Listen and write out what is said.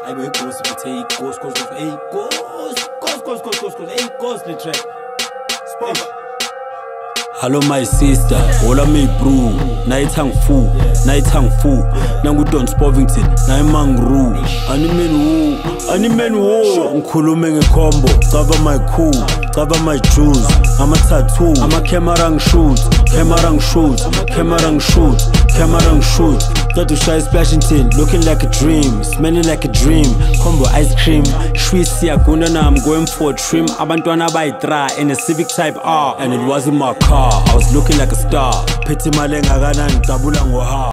I go ghost if you take ghost, cause of a ghost, the track. Hello my sister, hola me bro. Night hang fu, nangu Don Spovington, na mangru. Animen wo, nkhulume ngekombo, cover my cool, cover my jewels. I'm a tattoo, Amakamera Angshoote. Got to shy splashing tin, looking like a dream, smelling like a dream. Combo ice cream, Shwisi Agunda, now I'm going for a trim. Abantwana by Tra in a Civic Type R, and it was in my car. I was looking like a star. Pity malenga gana ntabula ngoha.